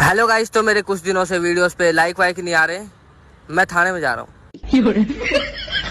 Hello guys, तो मेरे कुछ दिनों से वीडियोस पे लाइक वाइक नहीं आ रहे। मैं थाने में जा रहा हूँ।